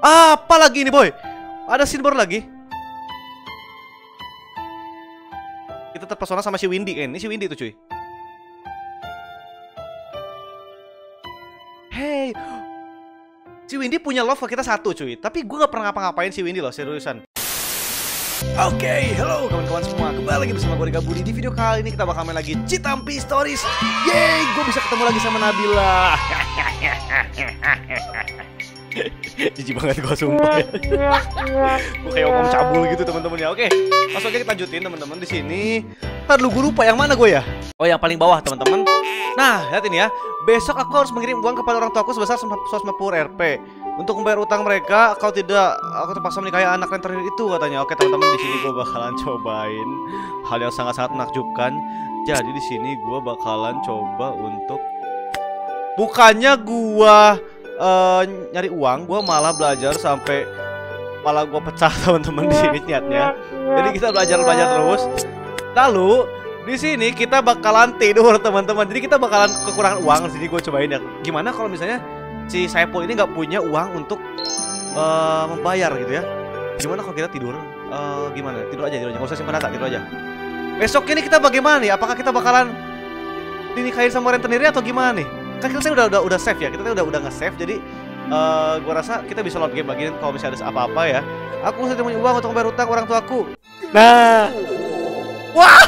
Apa lagi ini boy? Ada scene baru lagi. Kita terpesona sama si Windy kan. Ini si Windy tuh cuy. Hey, si Windy punya love ke kita satu cuy. Tapi gue gak pernah ngapa-ngapain si Windy loh, seriusan. Oke, halo kawan-kawan semua. Kembali lagi bersama gue Rika Budi. Di video kali ini kita bakal main lagi Citampi Stories. Yeay, gue bisa ketemu lagi sama Nabila. Jijik banget gue sumpah ya. Gue kayak ngomong cabul gitu teman-teman ya. Oke, langsung aja kita lanjutin teman-teman di sini. Ntar lu gue lupa yang mana gue ya. Oh, yang paling bawah teman-teman. Nah, lihat ini ya. Besok aku harus mengirim uang kepada orang tuaku sebesar 150 Rp untuk membayar utang mereka. Kalau tidak, aku terpaksa menikahi anak rentenir itu katanya. Oke teman-teman, di sini gue bakalan cobain hal yang sangat-sangat menakjubkan. Jadi di sini gue bakalan coba untuk bukannya gue nyari uang, gue malah belajar sampai malah gue pecah teman-teman di sini niatnya. Jadi kita belajar terus. Lalu di sini kita bakalan tidur teman-teman. Jadi kita bakalan kekurangan uang. Jadi gue cobain ya. Gimana kalau misalnya si Saipul ini nggak punya uang untuk membayar gitu ya? Gimana kalau kita tidur? Gimana? Tidur aja. Nggak usah simpan data, tidur aja. Besok ini kita bagaimana nih? Apakah kita bakalan dinikahin sama rentenirnya atau gimana nih? Kan kita udah save ya. Kita udah nge-save. Jadi gua rasa kita bisa load game lagi kalau misalnya ada apa-apa ya. Aku sudah punya uang untuk membayar utang orang tuaku. Nah. Wah.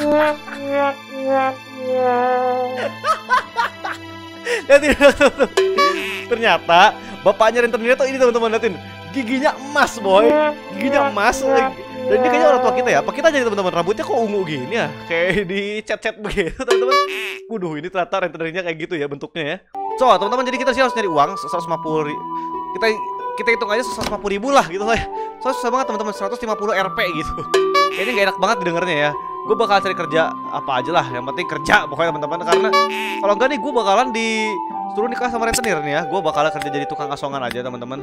Lihatin, ternyata bapaknya rentenirnya tuh ini teman-teman, lihatin. Giginya emas boy. Giginya emas. Dan ini kayaknya orang tua kita ya. Apa kita jadi teman-teman, rambutnya kok ungu gini ya? Kayak di cat-cat begitu teman-teman. Waduh, ini ternyata rentenirnya kayak gitu ya bentuknya ya. So teman-teman, jadi kita sih harus nyari uang 150. Kita hitung aja 150 ribu lah gitu lah ya. So susah banget teman-teman, 150 Rp gitu. Kayaknya gak enak banget didengarnya ya. Gue bakal cari kerja apa aja lah, yang penting kerja pokoknya teman-teman. Karena kalau enggak nih gue bakalan disuruh nikah sama rentenir nih ya. Gue bakalan kerja jadi tukang asongan aja teman-teman.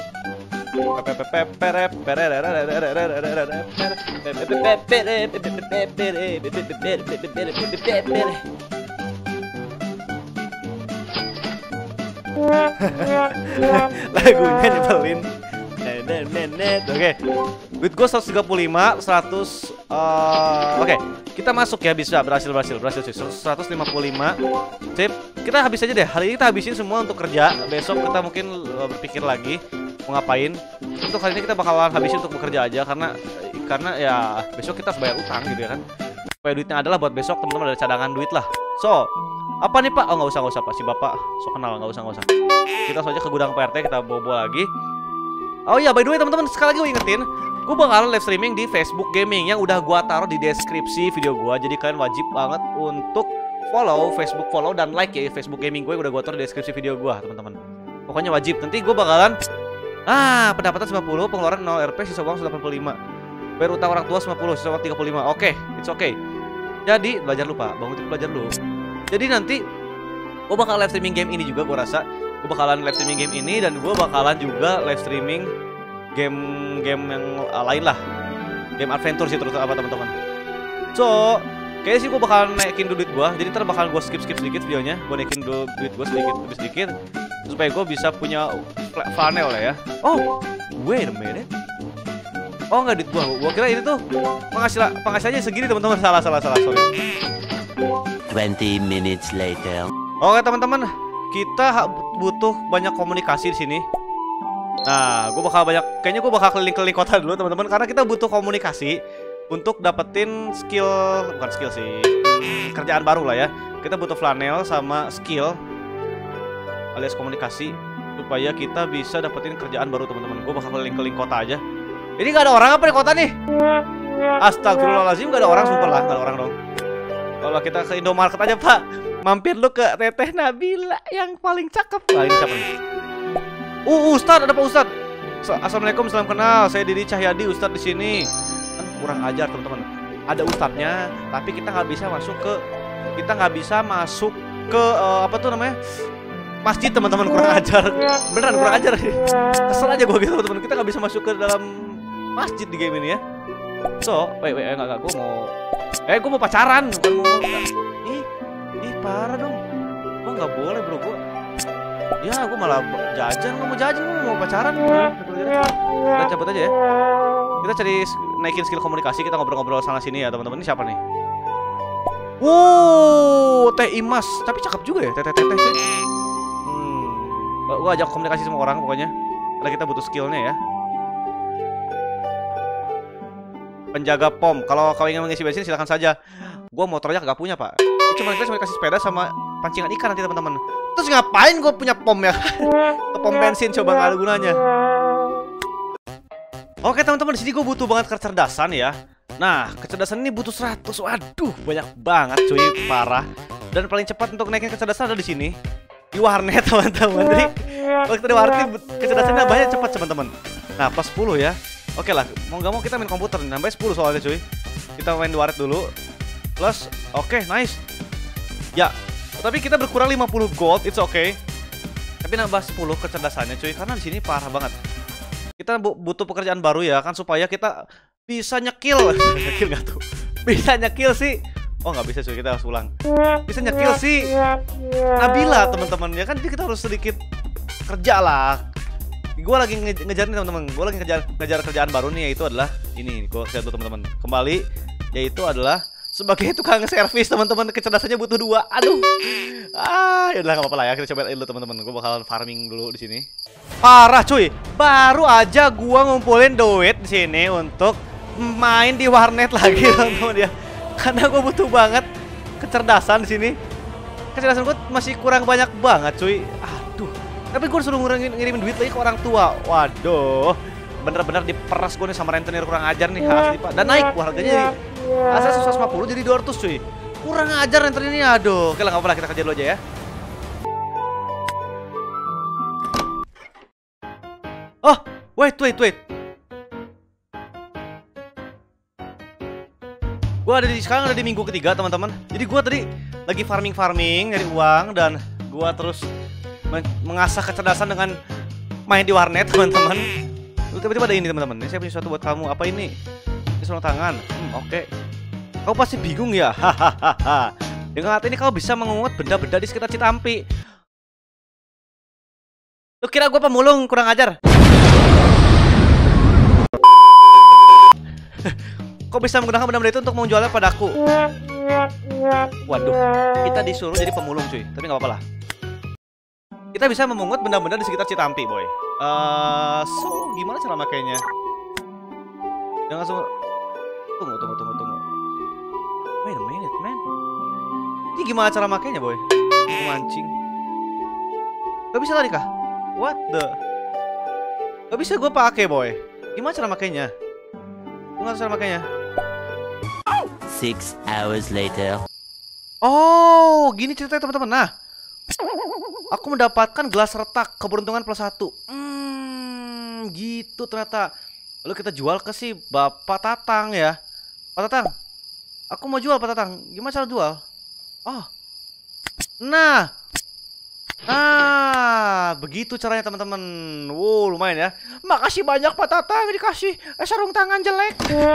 Lagunya nyebelin. Oke, duit gue 135, 100. Oke, kita masuk ya, bisa berhasil sih. 155. Sip, kita habis aja deh. Hari ini kita habisin semua untuk kerja. Besok kita mungkin berpikir lagi mau ngapain. Untuk hari ini kita bakalan habisin untuk bekerja aja karena ya besok kita harus bayar utang gitu ya kan. Supaya duitnya adalah buat besok teman-teman, ada cadangan duit lah. So, apa nih Pak? Oh nggak usah Pak, si Bapak so kenal, nggak usah. Kita langsung aja ke gudang PRT, kita bawa lagi. Oh iya, by the way teman-teman, sekali lagi gue ingetin, gue bakalan live streaming di Facebook Gaming yang udah gue taruh di deskripsi video gue. Jadi kalian wajib banget untuk follow dan like ya Facebook Gaming gue, udah gue taruh di deskripsi video gue teman-teman. Pokoknya wajib. Nanti gue bakalan pendapatan 90, pengeluaran 0 Rp, sisa uang 185. Bayar utang orang tua 50, sisa uang 35. Oke, it's okay. Jadi belajar lupa, bangun tidur belajar dulu. Jadi nanti gue bakal live streaming game ini juga, gue rasa. Gue bakalan live streaming game ini dan gue bakalan juga live streaming game yang lain lah. Game adventure sih terus apa teman-teman. So, kayaknya sih gue bakalan naikin duit gue. Jadi ntar bakalan gue skip sedikit videonya. Gue naikin duit gue sedikit supaya gue bisa punya funnel lah ya. Oh, wait a minute. Oh nggak duit gue kira ini tuh penghasilannya segini teman-teman. Salah sorry. 20 minutes later. Oke teman-teman, kita butuh banyak komunikasi di sini. Nah, kayaknya gue bakal keliling-keliling kota dulu teman-teman, karena kita butuh komunikasi untuk dapetin bukan skill sih, kerjaan baru lah ya. Kita butuh flanel sama skill alias komunikasi supaya kita bisa dapetin kerjaan baru teman-teman. Gue bakal keliling-keliling kota aja. Ini gak ada orang apa di kota nih? Astagfirullahaladzim, gak ada orang, sumpah lah, gak ada orang dong. Kalau kita ke Indomaret aja Pak, mampir lu ke Teteh Nabila yang paling cakep. Wah ini siapa nih? Ustadz, ada Pak Ustadz. Assalamualaikum, salam kenal. Saya Didi Cahyadi, Ustadz di sini. Kurang ajar teman-teman. Ada ustadznya, tapi kita nggak bisa masuk ke apa tuh namanya? Masjid teman-teman, kurang ajar. Beneran kurang ajar. Kesel aja gue gitu teman-teman. Kita nggak bisa masuk ke dalam masjid di game ini ya. So, enggak, gue mau pacaran, bukan mau. Ih, parah dong. Gue nggak boleh bro, gue Ya, gue malah jajan, gue mau pacaran. Kita cabut aja ya. Kita cari naikin skill komunikasi, kita ngobrol-ngobrol sana sini ya teman-teman. Ini siapa nih? Wow, Teh Imas, tapi cakep juga ya, teh sih. Gue ajak komunikasi sama orang pokoknya. Karena kita butuh skillnya ya. Penjaga pom, kalau kau ingin mengisi bensin silahkan saja. Gue motornya gak punya pak. Cuma kasih sepeda sama pancingan ikan nanti teman-teman. Terus ngapain gue punya pom ya? Ke pom bensin coba gak ada gunanya. Oke teman-teman, di sini gue butuh banget kecerdasan ya. Nah, kecerdasan ini butuh 100. Waduh, banyak banget cuy, parah. Dan paling cepat untuk naikin kecerdasan ada di sini. Di warnet teman-teman. Jadi kalau kita di warnet kecerdasannya banyak cepat teman-teman. Nah, plus 10 ya. Oke lah, mau gak mau kita main komputer nih, nambah 10 soalnya cuy. Kita main di warnet dulu. Plus, oke, nice. Ya, tapi kita berkurang 50 gold, it's okay. Tapi nambah 10 kecerdasannya cuy, karena di sini parah banget. Kita butuh pekerjaan baru ya kan, supaya kita bisa nyekil. Nyekil gak tuh? Bisa nyekil sih. Oh nggak bisa cuy, kita harus ulang. Bisa nyekil sih Nabila teman-teman ya kan, jadi kita harus sedikit kerja lah. Gue lagi ngejar nih teman-teman, gue lagi ngejar kerjaan baru nih, yaitu adalah ini. Gue lihat dulu teman-teman, kembali, yaitu adalah sebagai tukang servis teman-teman. Kecerdasannya butuh 2. Aduh. Ya udah nggak apa-apa lah ya, kita coba dulu teman-teman. Gue bakalan farming dulu di sini. Parah cuy, baru aja gue ngumpulin duit di sini untuk main di warnet lagi teman-teman ya. Karena gue butuh banget kecerdasan di sini. Kecerdasan gue masih kurang banyak banget cuy. Aduh. Tapi gue disuruh ngirimin duit lagi ke orang tua. Waduh. Bener-bener diperas gue nih sama rentenir, kurang ajar nih asli pak. Dan naik harganya asal 150 jadi 200 cuy. Kurang ajar rentenir ini, aduh. Oke lah nggak apa-apa, kita kerja dulu aja ya. Oh, wait. Sekarang ada di minggu ketiga teman-teman. Jadi gue tadi lagi farming nyari uang, dan gue terus mengasah kecerdasan dengan main di warnet teman-teman. Tiba-tiba ada ini teman-teman. Ini saya punya sesuatu buat kamu. Apa ini? Ini sarung tangan. Oke. Kau pasti bingung ya. Hahaha. Dengan hati ini kau bisa mengungut benda-benda di sekitar Citampi. Lu kira gue pemulung, kurang ajar. Kau bisa menggunakan benda-benda itu untuk menjualnya padaku. Waduh, kita disuruh jadi pemulung cuy. Tapi nggak apa-apa lah. Kita bisa memungut benda-benda di sekitar Citampi boy. So gimana cara makainya? Jangan langsung. Tunggu. Wait a minute man. Ini gimana cara makainya boy? Mancing. Gak bisa lari kah? What the? Gak bisa gue pakai boy. Gimana cara makainya? Gimana cara makainya? 6 hours later. Oh, gini ceritanya teman-teman. Nah, aku mendapatkan gelas retak keberuntungan +1. Gitu ternyata. Lalu kita jual ke si Bapak Tatang ya. Pak Tatang, aku mau jual Pak Tatang. Gimana cara jual? Oh, nah, begitu caranya teman-teman. Wow, lumayan ya. Makasih banyak Pak Tatang, dikasih sarung tangan jelek.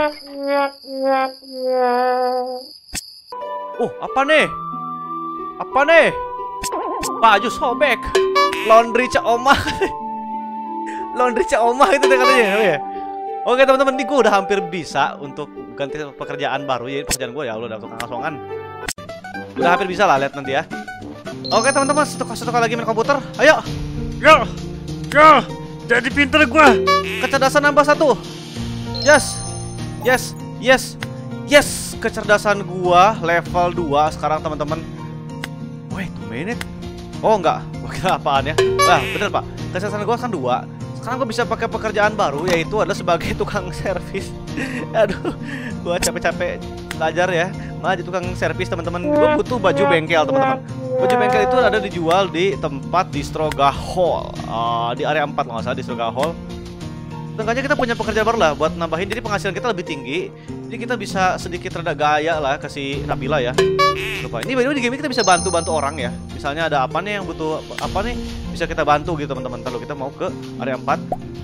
Apa nih? Baju sobek. Laundry Cak Oma. Laundry Cak Oma itu deh katanya. Oke teman-teman, ini gue udah hampir bisa untuk ganti pekerjaan baru. Ya pekerjaan gue ya Allah, udah tukang asongan. Udah hampir bisa lah, lihat nanti ya. Oke teman-teman, satu lagi main komputer. Ayo. Yo. Jadi pinter gue. Kecerdasan nambah 1. Yes. Kecerdasan gua level 2 sekarang teman-teman. Wait a minute. Oh enggak, gua kira apaan ya. Nah bener pak, kecerdasan gua kan 2. Sekarang gua bisa pakai pekerjaan baru, yaitu adalah sebagai tukang servis. Aduh, gua capek-capek belajar ya, malah jadi tukang servis teman-teman. Gua butuh baju bengkel teman-teman. Baju bengkel itu ada dijual di tempat di Stroga Hall, di area 4 kalau nggak salah, di Stroga Hall. Tentunya kita punya pekerjaan baru lah buat nambahin, jadi penghasilan kita lebih tinggi. Jadi kita bisa sedikit rada gaya lah ke si Nabila ya. Lupa. Ini by the way di game ini kita bisa bantu orang ya. Misalnya ada apa nih yang butuh apa nih, bisa kita bantu gitu teman-teman. Kalau kita mau ke area 4.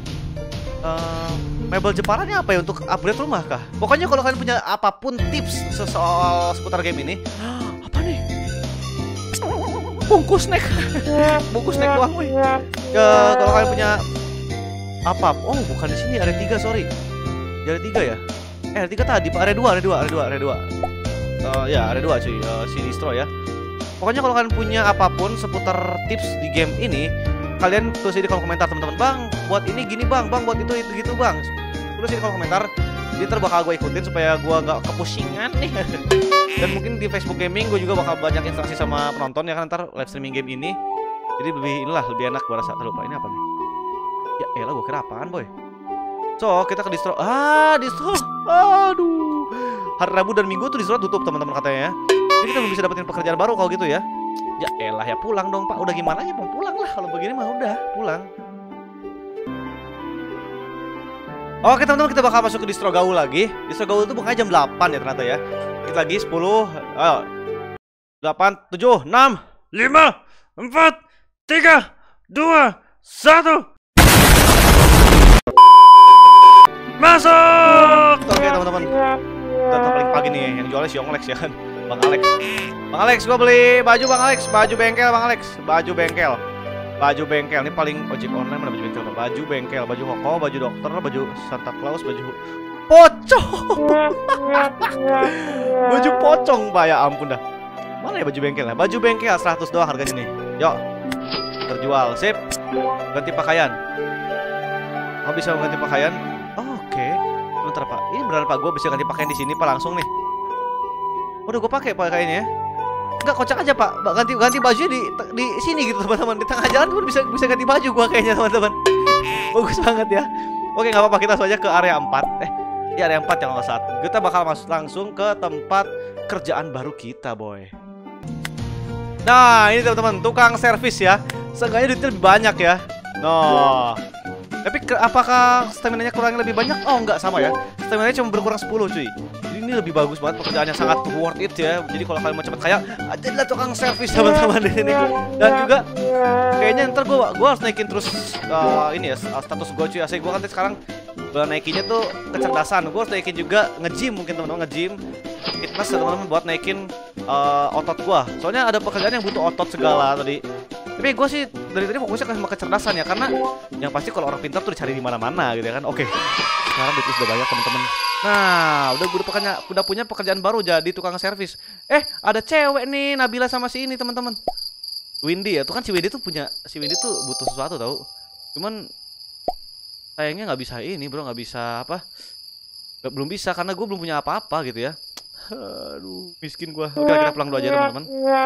Mebel Jepara ini apa ya, untuk upgrade rumah kah? Pokoknya kalau kalian punya apapun tips soal seputar game ini. Apa nih? bungkus snack. Bungkus snack doang, woi. Ya, kalau kalian punya apa? Oh, bukan di sini, area 3, sorry. Di area 3 ya? Area 3 tadi, Pak. Area 2. Ya, area 2 cuy. Si distro ya. Pokoknya kalau kalian punya apapun seputar tips di game ini, kalian tulis di kolom komentar, teman-teman. Bang, buat ini gini, Bang, buat itu gitu, Bang. Tulis di kolom komentar. Jadi ntar bakal gue ikutin supaya gue gak kepusingan nih. Dan mungkin di Facebook Gaming gue juga bakal banyak interaksi sama penonton ya kan, ntar live streaming game ini. Jadi lebih enak gue rasa. Lupa ini apa nih? Ya elah, gue kira apaan boy. So kita ke distro. Distro. Aduh. Hari Rabu dan Minggu tuh distro tutup teman-teman katanya ya. Jadi kita belum bisa dapetin pekerjaan baru kalau gitu ya. Ya elah, ya pulang dong Pak. Udah gimana ya, mau pulang lah. Kalau begini mah udah pulang. Oke teman-teman, kita bakal masuk ke distro gaul lagi. Distro gaul itu bukanya jam 8 ya ternyata ya. Kita lagi 10. Ayo. 8, 7, 6, 5, 4, 3, 2, 1. Masuk. Oke teman-teman. Datang paling pagi nih, yang jualnya si Alex ya kan. Bang Alex. Bang Alex, gua beli baju Bang Alex, baju bengkel Bang Alex, baju bengkel. Baju bengkel ini paling ojek online, mana baju bengkel? Baju bengkel, baju koko, baju dokter, baju Santa Claus, baju pocong. Baju pocong Pak, ya ampun dah. Mana ya baju bengkel? Baju bengkel 100 doang harganya nih. Yuk. Terjual, sip. Ganti pakaian. Oh, bisa ganti pakaian? Oke. Bentar Pak. Ini beneran Pak, gue bisa ganti pakaian di sini Pak langsung nih. Udah gue pakai Pak kayaknya ya. Enggak, kocak aja Pak. Ganti bajunya di sini gitu teman-teman. Di tengah jalan pun bisa ganti baju gua kayaknya teman-teman. Bagus banget ya. Oke, nggak apa-apa, kita langsung aja ke area 4. Di area 4 yang nomor 1. Kita bakal masuk langsung ke tempat kerjaan baru kita, boy. Nah, ini teman-teman, tukang servis ya. Seenggaknya duitnya lebih banyak ya. Nah. Tapi apakah stamina-nya kurangnya lebih banyak? Oh, enggak, sama ya. Stamina-nya cuma berkurang 10, cuy. Jadi ini lebih bagus banget, pekerjaannya sangat worth it ya. Jadi kalau kalian mau cepet kaya, jadilah tukang servis teman-teman di sini. Dan juga kayaknya ntar gua harus naikin terus ini ya, status gua cuy. Asli gua kan sekarang naikinnya tuh kecerdasan. Gua harus naikin juga nge-gym, mungkin teman-teman nge-gym. Fitness teman-teman buat naikin otot gua. Soalnya ada pekerjaan yang butuh otot segala tadi. Tapi gue sih dari tadi fokusnya sama kecerdasan ya, karena yang pasti kalau orang pintar tuh dicari di mana-mana gitu ya kan. Oke. Sekarang duit sudah banyak teman-teman. Nah, udah punya pekerjaan baru jadi tukang servis. Ada cewek nih, Nabila sama si ini teman-teman. Windy ya, tuh kan si Windy tuh butuh sesuatu tahu. Cuman sayangnya nggak bisa ini bro, nggak bisa apa? Belum bisa karena gue belum punya apa-apa gitu ya. Aduh, miskin gue. Oke, kita pulang dulu aja teman-teman.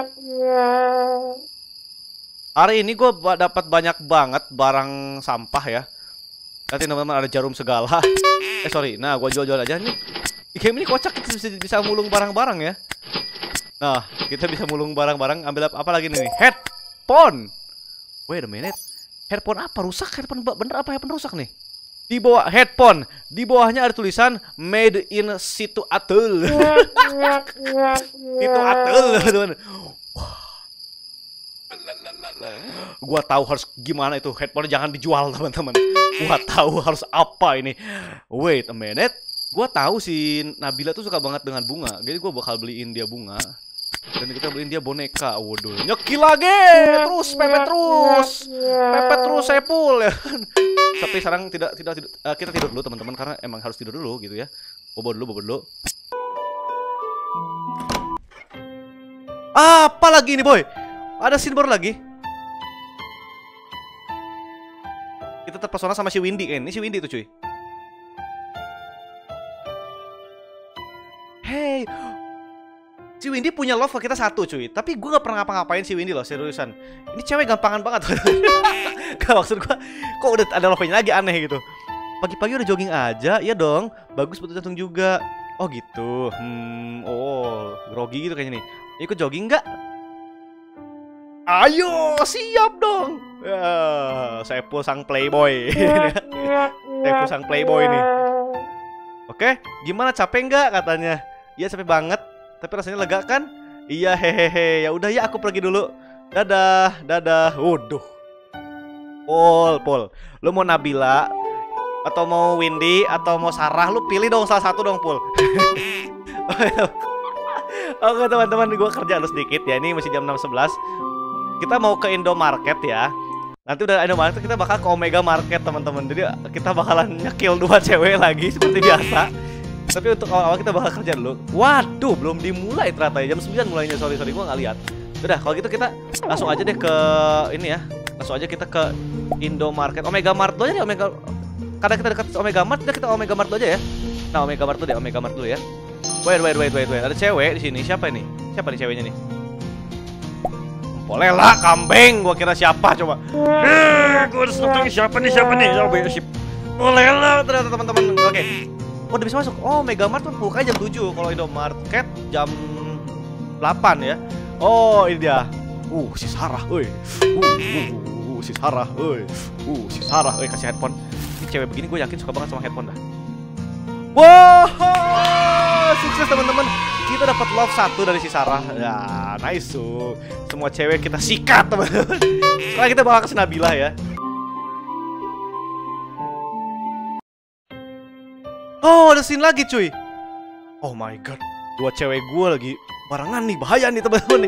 Hari ini gue dapat banyak banget barang sampah ya. Nanti teman-teman ada jarum segala. Sorry, nah gue jual-jual aja nih. Di game ini kocak, kita bisa mulung barang-barang ya. Nah, kita bisa mulung barang-barang. Ambil apa lagi nih? Headphone. Wait a minute. Headphone apa? Rusak? Headphone bener apa headphone rusak nih? Di bawah headphone, di bawahnya ada tulisan made in situ atul. Situ atul, teman. Gua tahu harus gimana itu headphone, jangan dijual teman-teman. Gua tahu harus apa ini. Wait a minute. Gua tahu si Nabila tuh suka banget dengan bunga. Jadi gua bakal beliin dia bunga. Dan kita beliin dia boneka. Waduh, nyekil lagi. Terus pepet terus sepul ya. Tapi sekarang tidak kita tidur dulu teman-teman, karena emang harus tidur dulu gitu ya. Bobo dulu. Apa lagi ini, boy? Ada scene baru lagi. Kita terpesona sama si Windy kan. Ini si Windy tuh cuy. Hey, si Windy punya love ke kita satu cuy. Tapi gue gak pernah ngapa-ngapain si Windy loh, seriusan. Ini cewek gampangan banget. Gak, maksud gue, kok udah ada love-nya lagi, aneh gitu. Pagi-pagi udah jogging aja, iya dong. Bagus buat jantung juga. Oh gitu. Oh, grogi gitu kayaknya nih. Ikut jogging gak? Ayo, siap dong. Saya sang playboy. Saya sang playboy nih. Oke, gimana, capek nggak katanya? Iya capek banget, tapi rasanya lega kan? Iya, hehehe. Ya udah ya, aku pergi dulu. Dadah. Waduh. Pol. Lu mau Nabila atau mau Windy atau mau Sarah? Lu pilih dong salah satu dong, Pol. Oke teman-teman, gue kerja lu sedikit ya. Ini masih jam 6.11. kita mau ke Indomarket ya. Nanti udah Indomarket kita bakal ke Omega Market teman-teman. Jadi kita bakalan nyekill 2 cewek lagi seperti biasa. Tapi untuk awal-awal kita bakal kerja dulu. Waduh, belum dimulai ternyata ya. Jam 9 mulainya, sorry gua nggak lihat. Udah, kalau gitu kita langsung aja deh ke ini ya. Langsung aja kita ke Indomarket. Omega Mart dulu aja deh, Omega. Karena kita dekat Omega Mart, kita Omega Mart dulu aja ya. Nah, Omega Mart dulu deh, Omega Mart dulu ya. Wait. Ada cewek di sini. Siapa ini? Siapa nih ceweknya nih? Polela kambing, gua kira siapa coba. Gua harus nonton siapa nih? Polela ternyata teman-teman. Oke. Oh, udah bisa masuk. Oh, Mega Mart tuh bukanya jam 7. Kalau Indomarket jam 8 ya. Oh, ini dia. Si Sarah, euy. Si Sarah, euy. Si Sarah, euy, kasih headphone. Ini cewek begini gue yakin suka banget sama headphone dah. Wow, sukses teman-teman. Kita dapat love 1 dari si Sarah. Ya, nice tuh. Semua cewek kita sikat teman-teman. Sekarang kita bakal ke Nabila ya. Oh, ada scene lagi cuy. Oh my god, 2 cewek gue lagi barengan nih, bahaya nih teman-teman nih.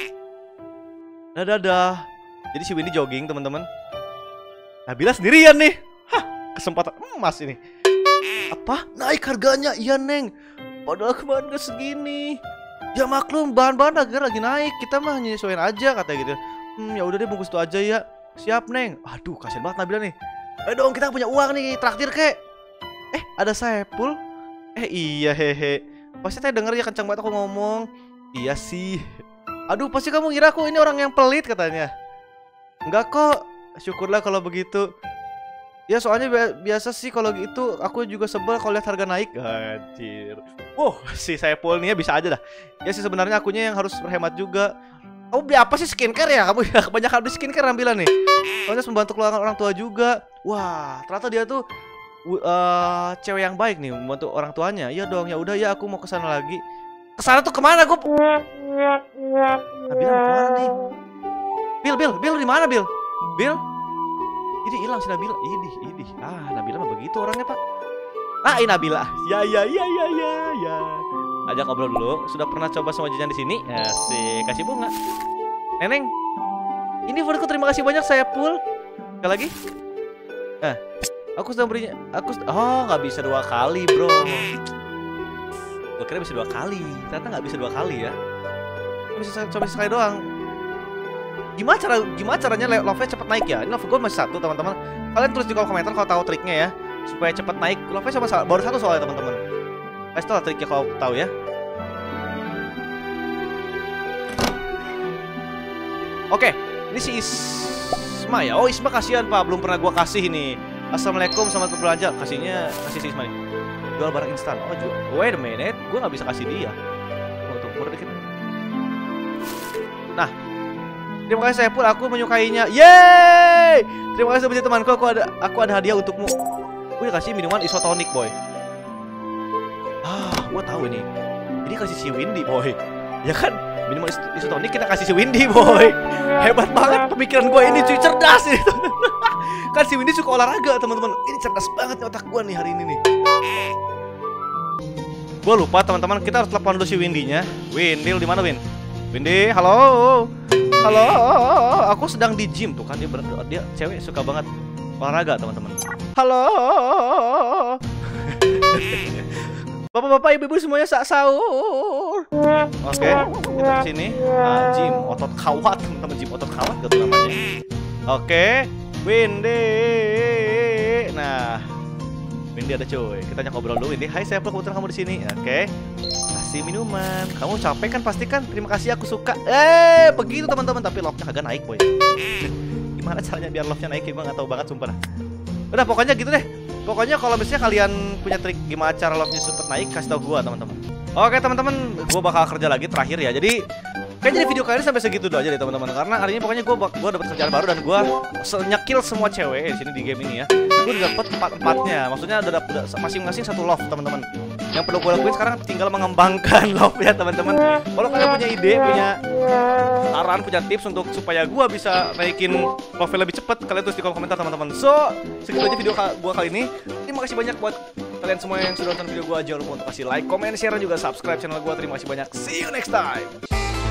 Dadah. Jadi si Windy jogging teman-teman. Nabila sendirian nih. Hah, kesempatan emas ini. Apa? Naik harganya? Iya Neng. Padahal kemarin gak segini. Ya maklum, bahan-bahan harga lagi naik. Kita mah nyesuaiin aja katanya gitu. Ya udah deh, bungkus itu aja ya. Siap Neng. Aduh, kasihan banget Nabila nih. Ayo dong, kita punya uang nih, traktir kek. Ada Saipul. Iya hehe. Pasti tadi denger ya kencang banget aku ngomong. Iya sih. Aduh, pasti kamu ngira aku ini orang yang pelit katanya. Enggak kok. Syukurlah kalau begitu. Ya soalnya biasa sih kalau gitu. Aku juga sebel kalau lihat harga naik. Anjir. Si Saipul nih ya bisa aja dah. Ya sih sebenarnya akunya yang harus berhemat juga. Kamu beli apa sih, skincare ya? Kamu ya kebanyakan beli skincare Nabila nih. Soalnya membantu keluarga orang tua juga. Wah, ternyata dia tuh cewek yang baik nih, membantu orang tuanya. Iya dong, ya udah ya aku mau kesana lagi. Kesana tuh kemana gue? Nabila mau kemana nih? Bill di mana Bill? Bill? Ini hilang si Nabila. Ini. Nabila mah begitu orangnya pak. Ini Nabila. Ya. Ajak ngobrol dulu. Sudah pernah coba semua jajan di sini? Asik, kasih bunga. Neneng, ini fotoku terima kasih banyak Saipul. Sekali lagi. Aku sedang berinya. Nggak bisa 2 kali bro. Gue kira bisa 2 kali. Ternyata nggak bisa 2 kali ya. Bisa coba sekali doang. Gimana caranya love-nya cepet naik ya? Ini love gue masih 1 teman-teman. Kalian tulis di kolom komentar kalau tahu triknya ya, supaya cepet naik. Love-nya baru 1 soalnya teman-teman. Kasih tau triknya kalau tahu ya. Oke, ini si Isma ya. Oh Isma kasihan pak, belum pernah gue kasih nih. Assalamualaikum, selamat berbelanja. Kasih si Isma nih. Jual barang instan. Oh jual. Wait a minute, gue nggak bisa kasih dia. Tunggu dikit. Nah, terima kasih Saipul, aku menyukainya. Yeay! Terima kasih menjadi temanku. Aku ada hadiah untukmu. Gue dikasih minuman isotonik boy. Gue tahu ini. Jadi kasih si Windy boy. Ya kan, minuman isotonik kita kasih si Windy boy. Hebat banget pemikiran gue ini cuy, cerdas ini. Kan si Windy suka olahraga teman-teman. Ini cerdas banget nih otak gue nih hari ini nih. Gue lupa teman-teman, kita harus telepon dulu si Windy-nya. Windy di mana Win? Windy, halo. Aku sedang di gym tuh kan, dia cewek suka banget olahraga teman-teman. Halo. Bapak-bapak, ibu-ibu semuanya sahur. Oke, kita kesini. Gym otot kawat teman-teman, gym otot kawat gitu namanya. Oke. Windy. Nah, Windy ada cuy. Kita ngobrol dulu Windy. Hai, saya kebetulan kamu di sini. Oke. Kasih minuman. Kamu capek kan pasti kan? Terima kasih, aku suka. Begitu teman-teman, tapi love-nya kagak naik, boy. Gimana caranya biar love-nya naik? Gue nggak tahu banget sumpah. Udah pokoknya gitu deh. Pokoknya kalau misalnya kalian punya trik gimana cara love-nya cepet naik, kasih tau gue teman-teman. Oke teman-teman, gue bakal kerja lagi terakhir ya. Jadi kayaknya video kali ini sampai segitu dulu aja deh teman-teman. Karena hari ini pokoknya gue dapet kerjaan baru dan gue nyekil semua cewek di sini di game ini ya. Gue udah dapet 4-4-nya. Maksudnya udah masing-masing 1 love teman-teman. Yang perlu gue lakuin sekarang tinggal mengembangkan love ya teman-teman. Kalau kalian punya ide, punya saran, punya tips untuk supaya gue bisa naikin love lebih cepet, kalian tulis di kolom komentar teman-teman. So segitu aja video gue kali ini. Terima kasih banyak buat kalian semua yang sudah nonton video gue. Jangan lupa untuk kasih like, comment, share, dan juga subscribe channel gue. Terima kasih banyak. See you next time.